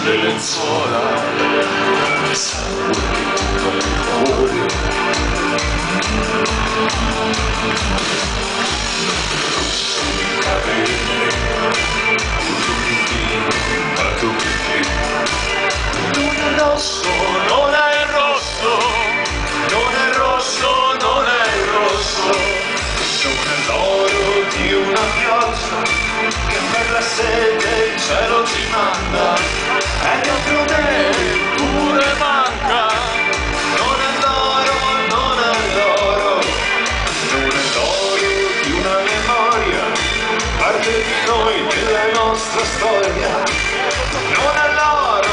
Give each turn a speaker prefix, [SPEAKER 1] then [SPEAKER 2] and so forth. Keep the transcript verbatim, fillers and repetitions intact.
[SPEAKER 1] le lenzuola, sangue che turba il cuore. Rossini capelli, illuminato perché non è rosso, non è rosso, non è rosso, non è rosso, non è l'oro di una pioggia che per la sete il cielo ci manda e dentro te pure manca. Non è l'oro, non è l'oro, non è l'oro di una memoria, parte di noi, della nostra storia. Non è l'oro